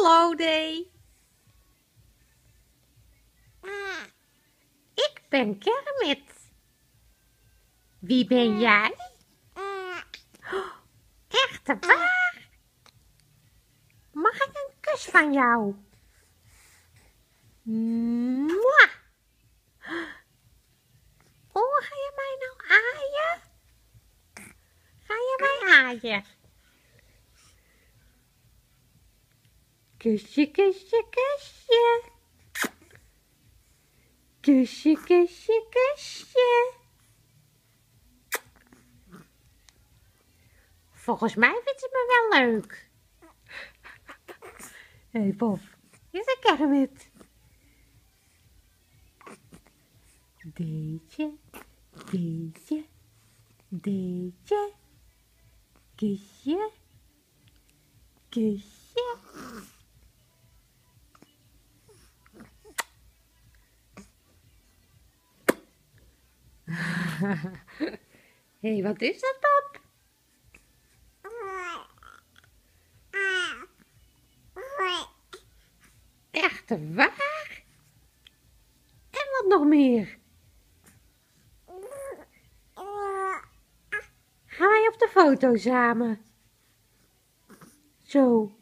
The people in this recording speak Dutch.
Hallo, nee. Ik ben Kermit. Wie ben jij? Echte waar? Mag ik een kus van jou? Mwah. Oh, ga je mij nou aaien? Ga je mij aaien? Kusje, kusje, kusje. Kusje, kusje, kusje. Volgens mij vindt ze me wel leuk. Hé, hey, Bob. Hier is een Kermit. Deze, deze, deze. Kusje, kusje. Hé, hey, wat is dat, Bob? Echte waar? En wat nog meer? Gaan wij op de foto samen? Zo.